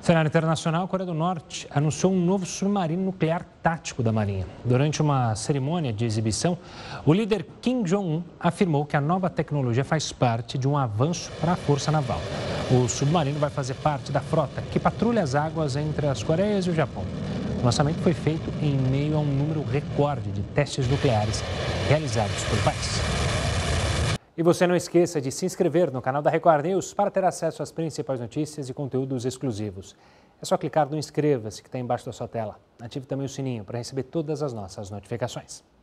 Cenário internacional, a Coreia do Norte anunciou um novo submarino nuclear tático da Marinha. Durante uma cerimônia de exibição, o líder Kim Jong-un afirmou que a nova tecnologia faz parte de um avanço para a força naval. O submarino vai fazer parte da frota que patrulha as águas entre as Coreias e o Japão. O lançamento foi feito em meio a um número recorde de testes nucleares realizados pelo país. E você não esqueça de se inscrever no canal da Record News para ter acesso às principais notícias e conteúdos exclusivos. É só clicar no inscreva-se que está embaixo da sua tela. Ative também o sininho para receber todas as nossas notificações.